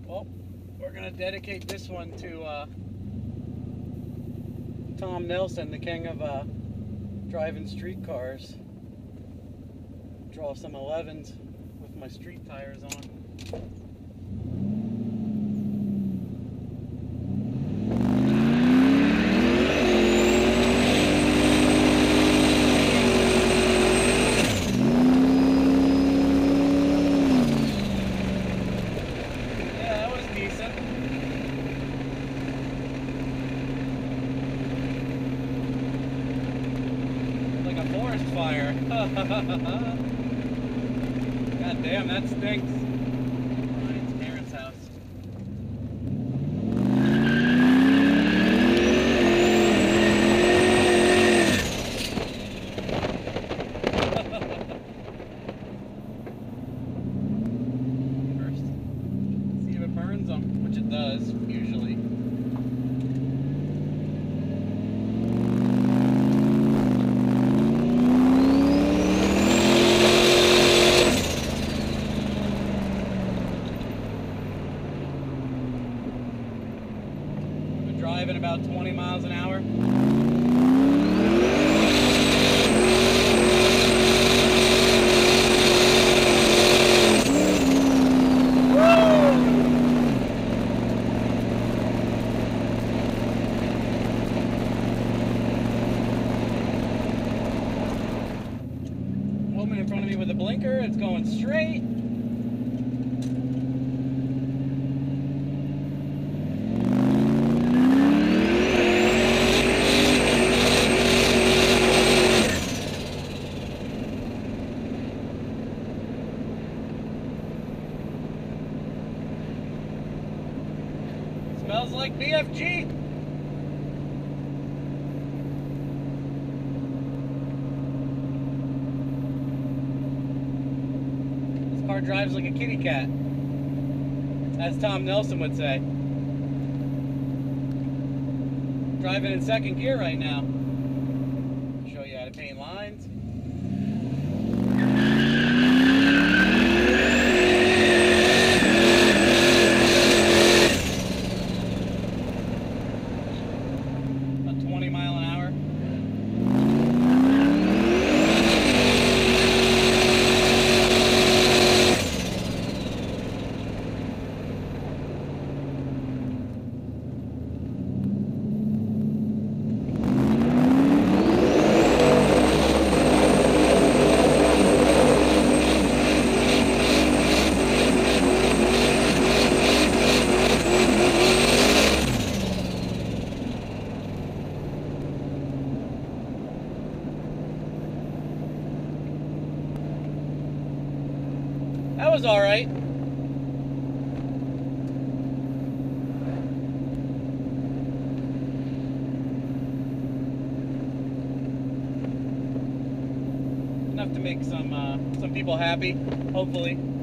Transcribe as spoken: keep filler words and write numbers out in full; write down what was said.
Well, we're going to dedicate this one to uh, Tom Nelson, the king of uh, driving streetcars. Draw some elevens with my street tires on. Forest fire. God damn, that stinks. Ryan's parents' house. First, see if it burns them, which it does, usually. Driving about twenty miles an hour. Woman in front of me with a blinker, it's going straight. Smells like B F G. This car drives like a kitty cat, as Tom Nelson would say. Driving in second gear right now. Show you how to paint lines. twenty mile an hour. That was all right. Enough to make some uh, some people happy, hopefully.